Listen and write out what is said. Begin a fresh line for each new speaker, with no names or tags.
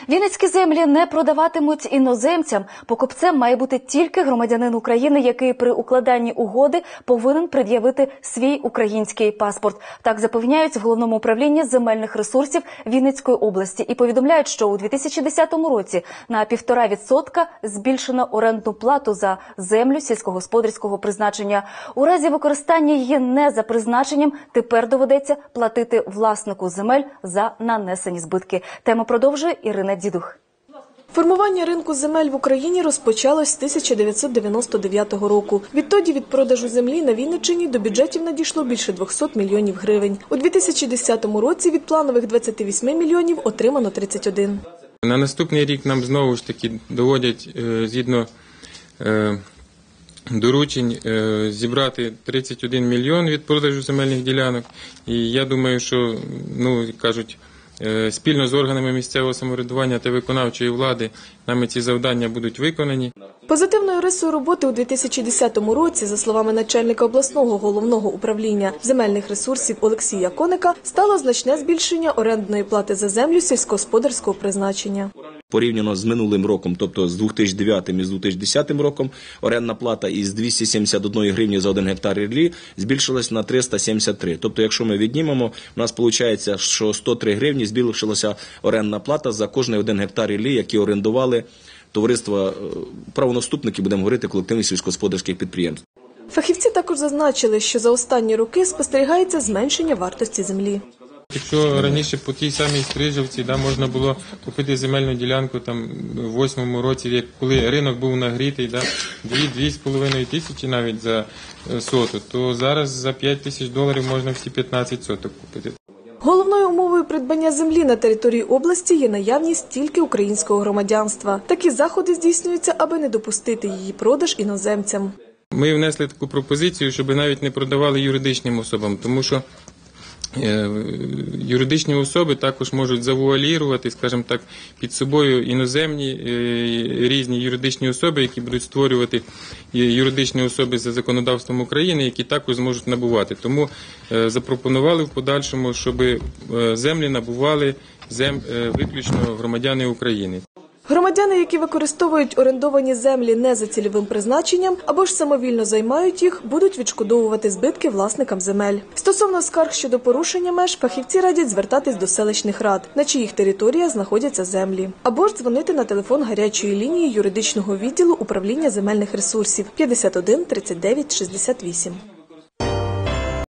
Вінницькі землі не продаватимуть іноземцям. Покупцем має бути тільки громадянин України, який при укладанні угоди повинен пред'явити свій український паспорт. Так запевняють в Головному управлінні земельних ресурсів Вінницької області і повідомляють, що у 2010 році на 1,5% збільшено орендну плату за землю сільськогосподарського призначення. У разі використання її не за призначенням тепер доведеться платити власнику земель за нанесені збитки. Тему продовжує Ірина Дідух.
Формування ринку земель в Україні розпочалось з 1999 року. Відтоді від продажу землі на Вінниччині до бюджетів надійшло більше 200 мільйонів гривень. У 2010 році від планових 28 мільйонів отримано 31.
На наступний рік нам знову ж таки доводять, згідно доручень, зібрати 31 мільйон від продажу земельних ділянок. І я думаю, що, кажуть, спільно з органами місцевого самоврядування та виконавчої влади нами ці завдання будуть виконані.
Позитивною рисою роботи у 2010 році, за словами начальника обласного головного управління земельних ресурсів Олексія Коника, стало значне збільшення орендної плати за землю сільськогосподарського призначення.
Порівняно з минулим роком, тобто з 2009 і з 2010 роком, орендна плата із 271 гривні за 1 гектар ріллі збільшилась на 373. Тобто, якщо ми віднімемо, у нас виходить, що 103 гривні збільшилася орендна плата за кожний 1 гектар ріллі, які орендували товариства, правонаступники, будемо говорити, колективних сільськогосподарських підприємств.
Фахівці також зазначили, що за останні роки спостерігається зменшення вартості землі.
Якщо раніше по тій самій Стрижівці можна було купити земельну ділянку в 2008 році, коли ринок був нагрітий, 2-2,5 тисячі навіть за соту, то зараз за $5 000 можна всі 15 соток купити.
Головною умовою придбання землі на території області є наявність тільки українського громадянства. Такі заходи здійснюються, аби не допустити її продаж іноземцям.
Ми внесли таку пропозицію, щоб навіть не продавали юридичним особам, тому що юридичні особи також можуть завуалірувати, скажімо так, під собою іноземні різні юридичні особи, які будуть створювати юридичні особи за законодавством України, які також зможуть набувати. Тому запропонували в подальшому, щоб землі набували виключно громадяни України.
Громадяни, які використовують орендовані землі не за цільовим призначенням або ж самовільно займають їх, будуть відшкодовувати збитки власникам земель. Стосовно скарг щодо порушення меж, фахівці радять звертатись до селищних рад, на чиїх територіях знаходяться землі. Або ж дзвонити на телефон гарячої лінії юридичного відділу управління земельних ресурсів 51 39 68.